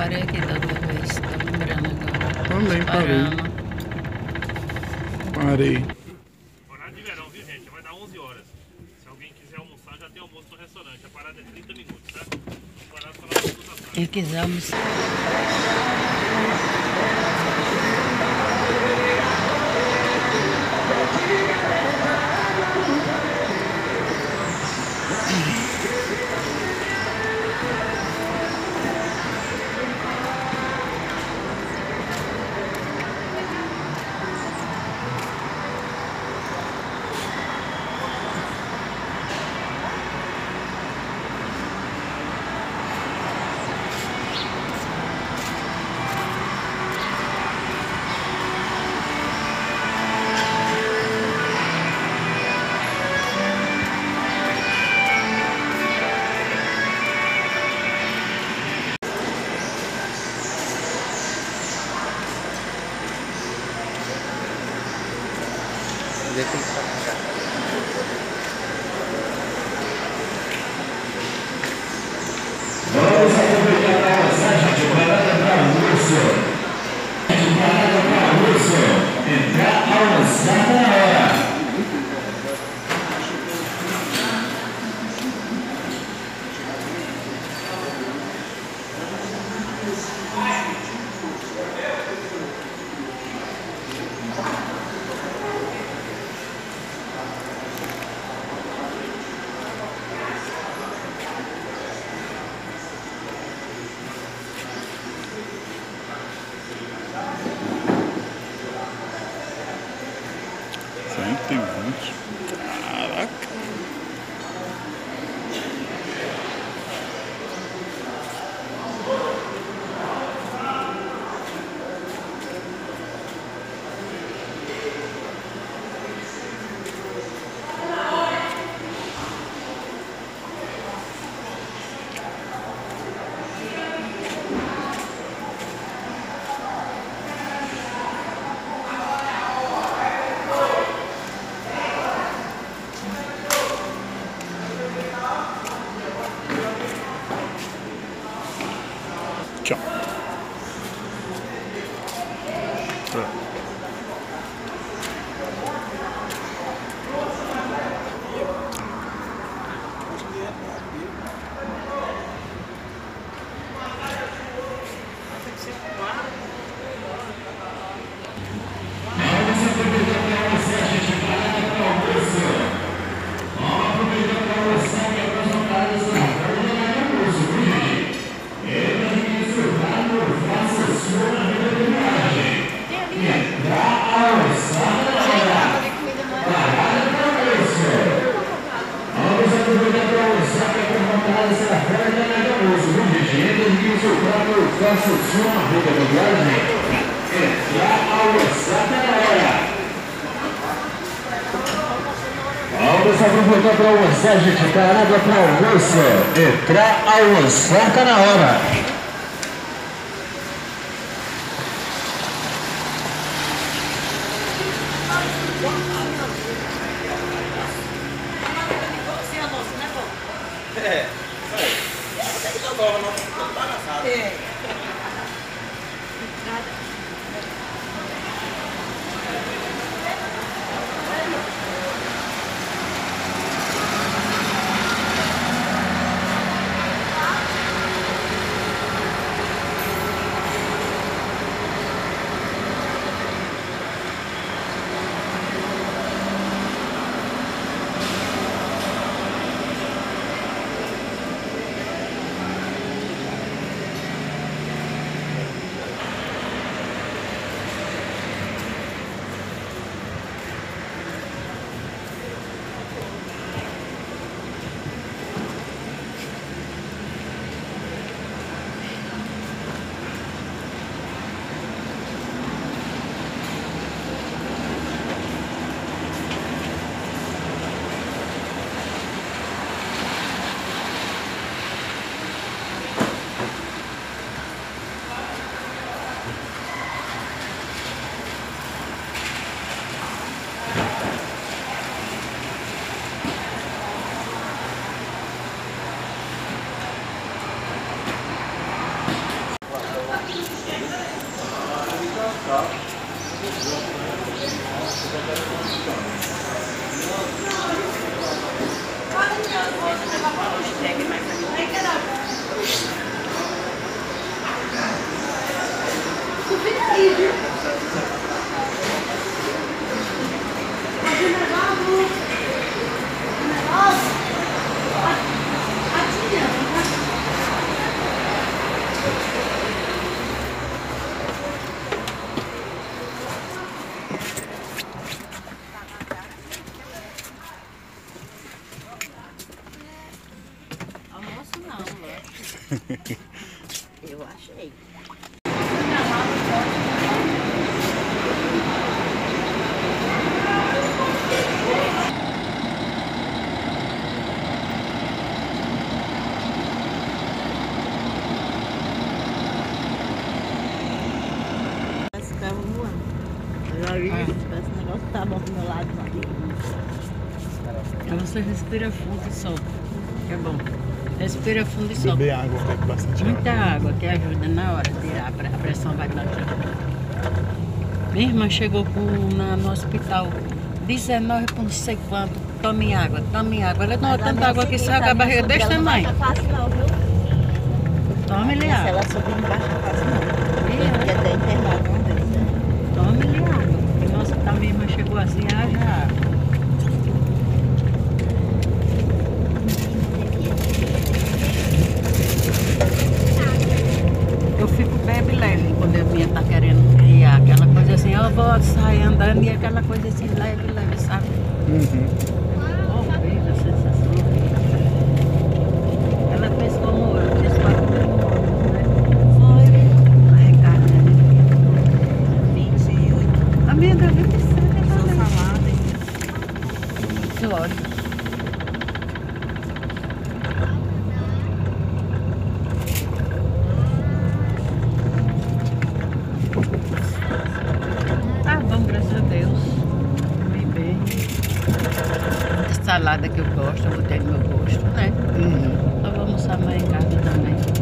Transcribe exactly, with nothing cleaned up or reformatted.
parei aqui da outra vez, tô lembrando agora. Também parei. Parei. Horário de verão, viu, gente? Vai dar onze horas. Se alguém quiser almoçar, já tem almoço no restaurante. A parada é trinta minutos, tá? Parada para lá da tarde. Se quiser almoçar. Vamos aproveitar a passagem de parada para almoço. De parada para almoço. Entrar almoçar na hora. cento e vinte. Caraca. Tchau. Faça sua marca da viagem. Entrar almoçar na hora. Vamos aproveitar para almoçar, gente. Parada para almoço. Entrar almoçar tá na hora. É, você que jogou, não tá bagaçado. É. Eu achei. Parece que tava voando. Já vi isso, parece que o negócio tá bom do meu lado. Aí você respira fundo e solta. É bom. Respira fundo e solta. Beber água, bebe bastante Muita água. água que ajuda na hora de tirar. A pre- a pressão vai baixando. Minha irmã chegou com, na, no hospital dezenove por não sei quanto. Tome água, tome água. Ela não, tanta água que sai com a barriga desse tamanho. Não baixa fácil não, viu? Tome-lhe Se água. ela subir, não baixa fácil não. Tem que até internado uma vez, né? Tome-lhe água. Porque no hospital minha irmã chegou assim, haja água. Eu fico bebe leve quando a minha tá querendo criar aquela coisa assim, eu vou sair andando e aquela coisa assim, leve, leve, sabe? Uhum. Horrível, sensação horrível. Ela fez como eu, fiz quatro terremotos, né? Foi carregada, né? vinte e oito. A minha deu vinte e sete também. Sou salada, hein? Lógico. Tá bom, graças a Deus. Comi bem. Salada que eu gosto, eu botei no meu gosto, né? Uhum. Então vamos almoçar mais em casa também.